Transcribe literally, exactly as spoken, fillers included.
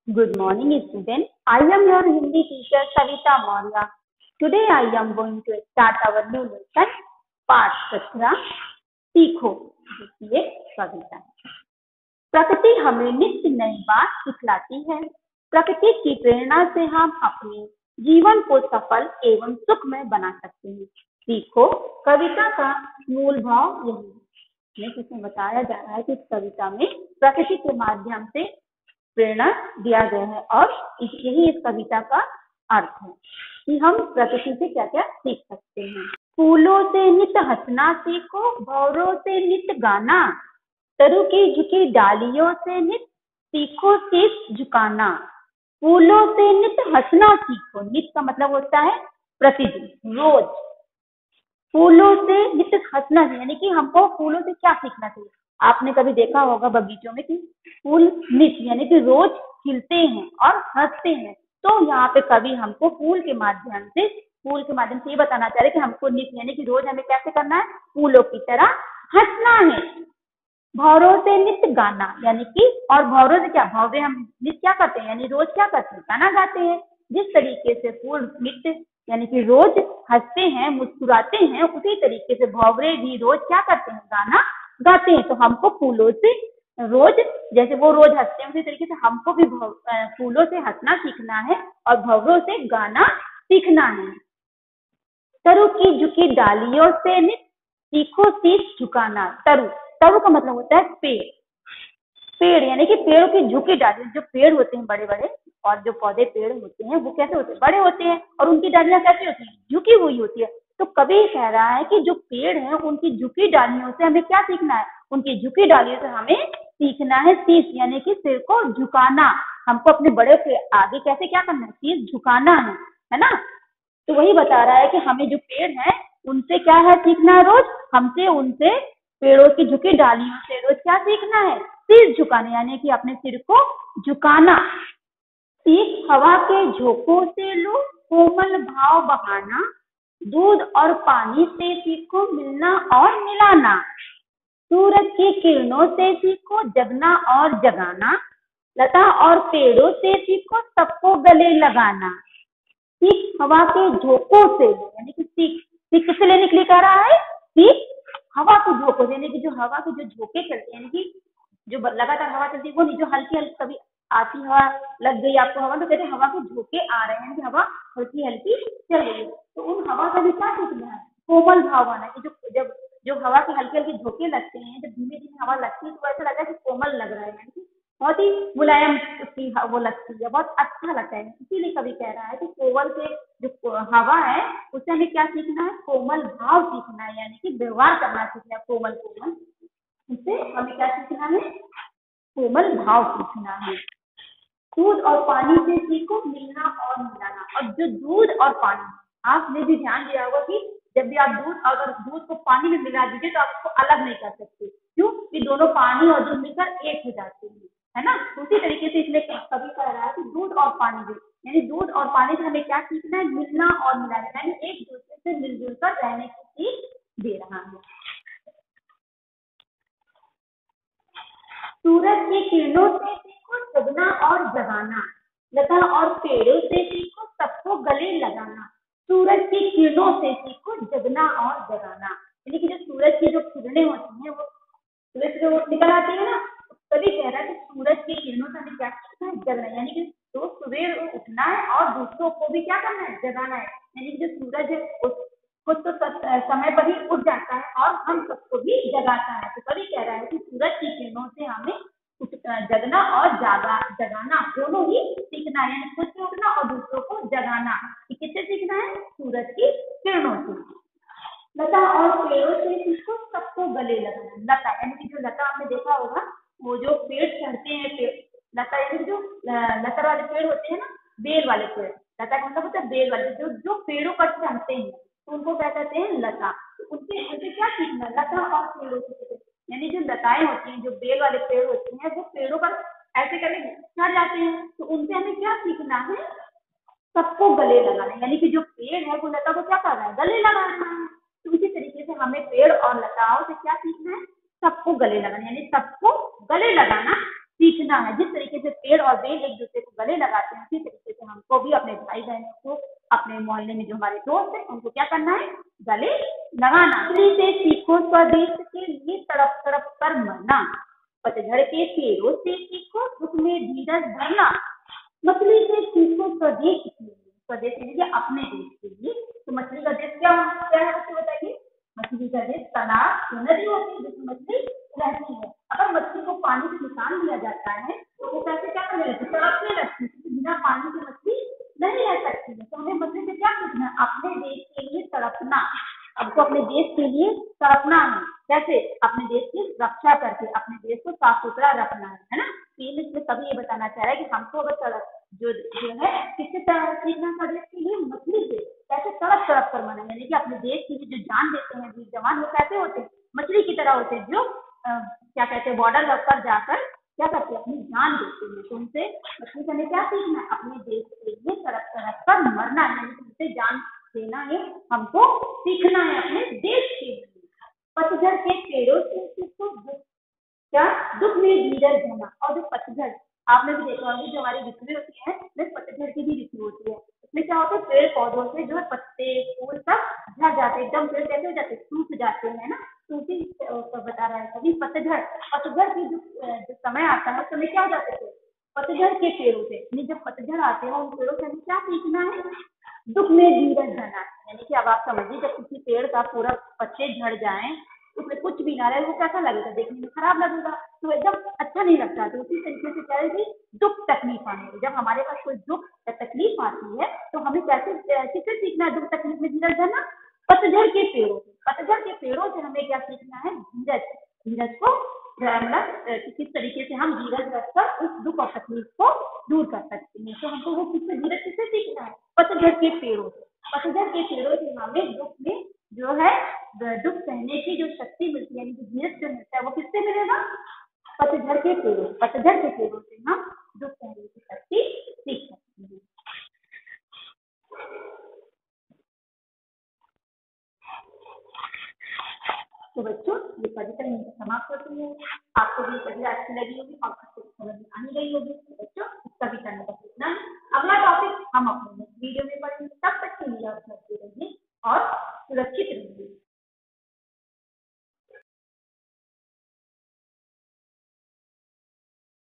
Good morning, students. I am your Hindi teacher Savita Maurya. Today I am going to start our new lesson, पाठ सत्रह सीखो, जिसकी एक कविता है। प्रकृति हमें नित्य नई बात सिखलाती है। प्रकृति की प्रेरणा से हम अपने जीवन को सफल एवं सुखमय बना सकते हैं। सीखो कविता का मूल भाव यही है। जिसमें बताया जा रहा है कि इस कविता में प्रकृति के माध्यम से प्रेरणा दिया गया है और यही इस कविता का अर्थ है कि हम प्रकृति से क्या क्या सीख सकते हैं। फूलों से नित हंसना सीखो, भौरों से नित गाना, तरु की झुकी डालियों से नित सीखो शीश झुकाना। फूलों से नित हंसना सीखो, नित का मतलब होता है प्रतिदिन, रोज। फूलों से नित हंसना यानी कि हमको फूलों से क्या सीखना चाहिए। आपने कभी देखा होगा बगीचों में कि फूल नित यानी कि रोज खिलते हैं और हंसते हैं। तो यहाँ पे कवि हमको फूल के माध्यम से फूल के माध्यम से ये बताना चाह रहे कि हमको नित यानी कि रोज हमें कैसे करना है, फूलों की तरह हंसना है। भौरों से नित गाना यानी कि, और भौरों से क्या, भौरे हम नित क्या करते हैं यानी रोज क्या करते हैं, गाना गाते हैं। जिस तरीके से फूल नित यानी कि रोज हंसते हैं, मुस्कुराते हैं, उसी तरीके से भौरे भी रोज क्या करते हैं, गाना गाते हैं। तो हमको फूलों से रोज, जैसे वो रोज हंसते हैं उसी तरीके से हमको भी फूलों से हंसना सीखना है और भौरों से गाना सीखना है। तरु की झुकी डालियों से नित सीखो शीश झुकाना। तरु तरु का मतलब होता है पेड़। पेड़ यानी कि पेड़ों की झुकी डाली, जो पेड़ होते हैं बड़े बड़े और जो पौधे पेड़ होते हैं वो कैसे होते हैं, बड़े होते हैं और उनकी डालियां कैसी होती है, झुकी हुई होती है। तो कवि कह रहा है कि जो पेड़ है उनकी झुकी डालियों से हमें क्या सीखना है, उनकी झुकी डालियों से हमें सीखना है शीश यानी कि सिर को झुकाना। हमको अपने बड़े के आगे कैसे क्या करना है, शीश झुकाना है, है ना। तो वही बता रहा है कि हमें जो पेड़ है उनसे क्या है सीखना है, रोज हमसे उनसे पेड़ों की झुकी डालियों से रोज क्या सीखना है, सिर झुकाना यानी कि अपने सिर को झुकाना। सीख हवा के झोंकों से लो कोमल भाव बहाना, दूध और पानी से सीखो मिलना और मिलाना। सूरज की किरणों से सीखो जगना और जगाना, लता और पेड़ों से सीखो सबको गले लगाना। सीख हवा के झोंकों से यानी कि सीख सीख किससे लेने के लिए कह रहा है, सीख हवा के झोंकों यानी कि जो हवा के जो झोंके चलते हैं यानी कि जो लगातार हवा चलती है वो नहीं, जो हल्की हल्की कभी आती हवा लग गई आपको हवा, तो कहते हैं हवा के झोंके आ रहे हैं कि हवा हल्की हल्की चल रही है। तो उन हवा का भी क्या सीखना है, कोमल भाव आना कि जो जब जो हवा के हल्के हल्के झोंके लगते हैं, जब धीमे धीमे हवा लगती है तो ऐसा लगता है कि कोमल लग रहा है, यानी कि बहुत ही मुलायम उसकी वो लगती है, बहुत अच्छा लगता है। इसीलिए कभी कह रहा है कि कोमल के जो हवा है उससे हमें क्या सीखना है, कोमल भाव सीखना है यानी कि व्यवहार करना सीखना है, कोमल कोमल इससे हमें क्या सीखना है, कोमल भाव सीखना है। दूध और पानी से सीखो मिलना और मिलाना। और जो दूध और पानी, आपने भी ध्यान दिया होगा कि जब भी आप दूध, अगर दूध को पानी में मिला दीजिए तो आप उसको अलग नहीं कर सकते, क्यों कि दोनों पानी और दूध मिलकर एक हो जाते हैं, है ना। उसी तरीके से इसमें कभी कह रहा है कि दूध और पानी भी यानी दूध और पानी से हमें क्या सीखना है, मिलना और मिलाना यानी एक दूसरे से मिलजुल कर रहने की सीख दे रहा है। सूरज की किरणों से सीखो जगना और जगाना, लता और पेड़ों से सीखो सबको गले लगाना। सूरज की किरणों से सीखो जगना और जगाना यानी कि जो सूरज की जो किरणें होती हैं वो सूरज से वो निकल आती है ना, तभी कह रहा है कि सूरज की किरणों से हमें क्या सीखना है, जगना यानी कि तो सुबह उठना है और दूसरों को भी क्या करना है, जगाना है। यानी कि जो सूरज है खुद तो समय पर ही उठ जाता है और हम सबको भी जगाता है। तो कभी कह रहा है कि सूरज की किरणों से हमें जगना और जागा जगाना दोनों ही सीखना है, यानी खुद से उठना और दूसरों को जगाना। किससे सीखना है, सूरज की किरणों से। लता और पेड़ों से सीखो सबको गले लगाना। लता यानी कि जो लता आपने देखा होगा, वो जो पेड़ चढ़ते हैं, पेड़ लता यानी जो लता वाले पेड़ होते हैं ना, बेल वाले पेड़, लता का मतलब होता है बेल वाले, जो जो पेड़ों पर चढ़ते हैं तो उनको क्या कहते हैं, लता। तो उनसे उनसे क्या सीखना, लता और पेड़ों से यानी जो लताएं होती हैं, जो बेल वाले पेड़ होते हैं, वो पेड़ों पर ऐसे करके चढ़ जाते हैं, तो उनसे हमें क्या सीखना है, सबको गले लगाना यानी कि जो पेड़ है वो लता को क्या कर रहा है, गले लगा रहा है। तो इसी तरीके से हमें पेड़ और लताओं से क्या सीखना है, सबको गले लगाना यानी सबको गले लगाना सीखना सीखना है। जिस तरीके से पेड़ और बेल एक दूसरे को गले लगाते हैं, उसी तरीके से हमको भी अपने भाई बहनों को, अपने मोहल्ले में जो हमारे दोस्त हैं, उनको क्या करना है, गले लगाना। मछली से सीखो स्वदेश के लिए तड़प तड़प कर मरना, पतझड़ के पेड़ों से सीखो उसमें धीरज धरना। मछली से सीखो स्वदेश के लिए, स्वदेश के लिए अपने देश के लिए। तो मछली का देश क्या क्या है उसको बताइए। मछली का देश तालाब, नदी होती है जिसमें मछली रहती है। अगर मछली को पानी से निकाल दिया जाता है तो वो कैसे क्या करने लगती है, तड़पने लगती है, क्योंकि बिना पानी के मछली नहीं रह सकती है। तो हमें मछली से क्या सीखना है, अपने देश के लिए तड़पना। हमको अपने देश के लिए तड़पना है। कैसे, अपने देश की रक्षा करके अपने देश को साफ सुथरा रखना है, है ना। इसमें कभी ये बताना चाह रहा है कि हमको अगर तड़प जो जो है किससे सीखना स्वदेश के लिए, मछली से। कैसे, तड़प तड़प कर मरना, यानी कि अपने देश के लिए जो जान देते हैं वीर जवान, वो कैसे होते हैं, मछली की तरह होते हैं, जो आ, क्या कहते हैं, बॉर्डर पर जाकर क्या करते हैं, अपनी जान देते हैं। तो उनसे मछली करने क्या सीखना है, अपने देश के लिए तड़प तड़प कर मरना, यानी कि उनसे जान देना है हमको सीखना है अपने देश के लिए। पतझड़ के पेड़ों से सीखो क्या, दुख में धीरज धरना। और जो पतझड़ आपने भी देखा होगा, जो हमारी ऋतुएं होती है, वे पतझड़ की भी ऋतु होती है। इसमें क्या होता है, पेड़ पौधों से जो है पत्ते फूल सब झड़ जाते हैं, एकदम पेड़ कैसे हो जाते हैं, सूख जाते हैं ना। तो उसी बता रहा है कभी पतझड़, पतझड़ की जो, जो समय आता है, उस समय क्या हो जाते थे, पतझड़ के पेड़ों से। जब पतझड़ आते हैं उन पेड़ों से हमें क्या सीखना है, दुख में धीरज धरना। यानी कि अब आप समझिए, जब किसी पेड़ का पूरा पत्ते झड़ जाएं, उसमें कुछ भी ना रहे, वो कैसा लगेगा, देखने में खराब लगेगा, तो एकदम अच्छा नहीं लगता। तो उसी तरीके से क्या है, दुख तकलीफ आने, जब हमारे पास कोई दुख तकलीफ आती है तो हमें कैसे किससे सीखना है, दुख तकलीफ में धीरज धरना, पतझड़ के पेड़ों से। पतझड़ के पेड़ों से हमें क्या सीखना है, धीरज। धीरज को मतलब किस तरीके से हम धीरज रखकर उस दुख और तकलीफ को दूर कर सकते हैं। तो हमको वो किससे धीरज किससे सीखना है, पतझड़ के पेड़ों से। पतझड़ के पेड़ों से हमें दुख में जो है दुख सहने की जो शक्ति मिलती है, यानी कि धीरज जो मिलता है, वो किससे मिलेगा, पतझड़ के पेड़ों। पतझड़ के पेड़ों से हम दुख सहने की शक्ति सीख सकते हैं। तो बच्चों, ये कविता यहीं समाप्त होती है। आपको भी कविता अच्छी लगी होगी और समझ में आ ही गई होगी। बच्चों, इस कविता में बस इतना। अगला टॉपिक हम अपने